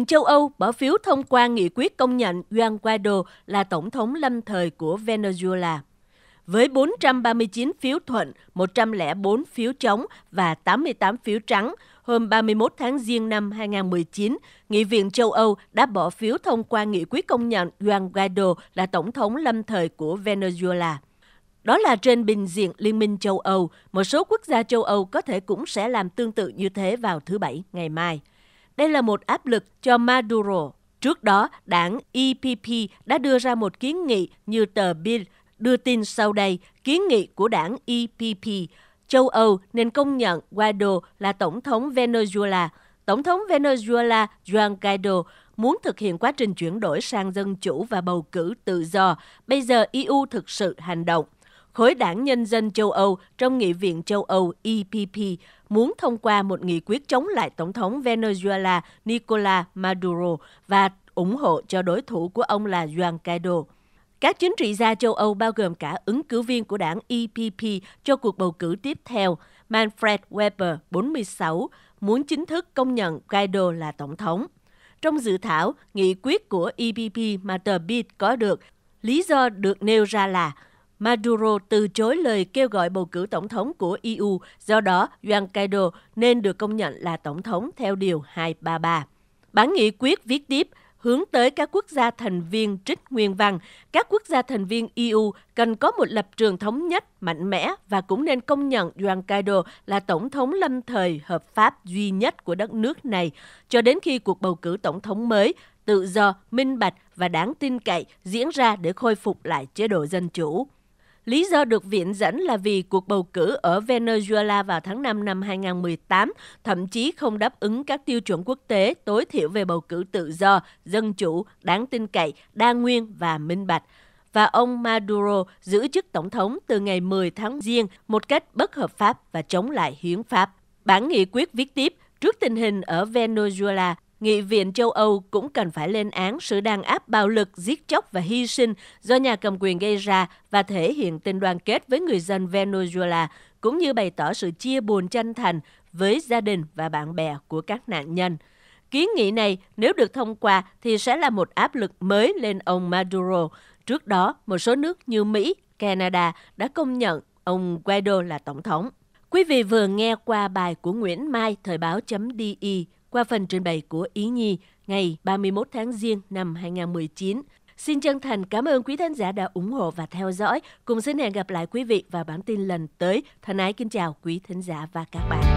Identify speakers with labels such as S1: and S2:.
S1: Châu Âu bỏ phiếu thông qua nghị quyết công nhận Juan Guaido là tổng thống lâm thời của Venezuela. Với 439 phiếu thuận, 104 phiếu chống và 88 phiếu trắng, hôm 31 tháng Giêng năm 2019, Nghị viện châu Âu đã bỏ phiếu thông qua nghị quyết công nhận Juan Guaido là tổng thống lâm thời của Venezuela. Đó là trên bình diện Liên minh châu Âu, một số quốc gia châu Âu có thể cũng sẽ làm tương tự như thế vào thứ Bảy ngày mai. Đây là một áp lực cho Maduro. Trước đó, đảng EPP đã đưa ra một kiến nghị như tờ Bild đưa tin sau đây, kiến nghị của đảng EPP. Châu Âu nên công nhận Guaido là tổng thống Venezuela. Tổng thống Venezuela Juan Guaido muốn thực hiện quá trình chuyển đổi sang dân chủ và bầu cử tự do. Bây giờ EU thực sự hành động. Khối đảng Nhân dân châu Âu trong Nghị viện châu Âu EPP muốn thông qua một nghị quyết chống lại Tổng thống Venezuela Nicolás Maduro và ủng hộ cho đối thủ của ông là Juan Guaido. Các chính trị gia châu Âu bao gồm cả ứng cử viên của đảng EPP cho cuộc bầu cử tiếp theo, Manfred Weber, 46, muốn chính thức công nhận Guaido là tổng thống. Trong dự thảo, nghị quyết của EPP mà tờ Bild có được, lý do được nêu ra là Maduro từ chối lời kêu gọi bầu cử tổng thống của EU, do đó Juan Guaido nên được công nhận là tổng thống theo Điều 233. Bản nghị quyết viết tiếp, hướng tới các quốc gia thành viên trích nguyên văn, các quốc gia thành viên EU cần có một lập trường thống nhất, mạnh mẽ và cũng nên công nhận Juan Guaido là tổng thống lâm thời hợp pháp duy nhất của đất nước này, cho đến khi cuộc bầu cử tổng thống mới, tự do, minh bạch và đáng tin cậy diễn ra để khôi phục lại chế độ dân chủ. Lý do được viện dẫn là vì cuộc bầu cử ở Venezuela vào tháng 5 năm 2018 thậm chí không đáp ứng các tiêu chuẩn quốc tế tối thiểu về bầu cử tự do, dân chủ, đáng tin cậy, đa nguyên và minh bạch. Và ông Maduro giữ chức tổng thống từ ngày 10 tháng Giêng một cách bất hợp pháp và chống lại hiến pháp. Bản nghị quyết viết tiếp, trước tình hình ở Venezuela, Nghị viện châu Âu cũng cần phải lên án sự đàn áp bạo lực, giết chóc và hy sinh do nhà cầm quyền gây ra và thể hiện tình đoàn kết với người dân Venezuela, cũng như bày tỏ sự chia buồn chân thành với gia đình và bạn bè của các nạn nhân. Kiến nghị này nếu được thông qua thì sẽ là một áp lực mới lên ông Maduro. Trước đó, một số nước như Mỹ, Canada đã công nhận ông Guaido là tổng thống. Quý vị vừa nghe qua bài của Nguyễn Mai, Thời báo.di qua phần trình bày của Ý Nhi ngày 31 tháng Giêng năm 2019. Xin chân thành cảm ơn quý thính giả đã ủng hộ và theo dõi. Cùng xin hẹn gặp lại quý vị vào bản tin lần tới. Thân ái kính chào quý thính giả và các bạn.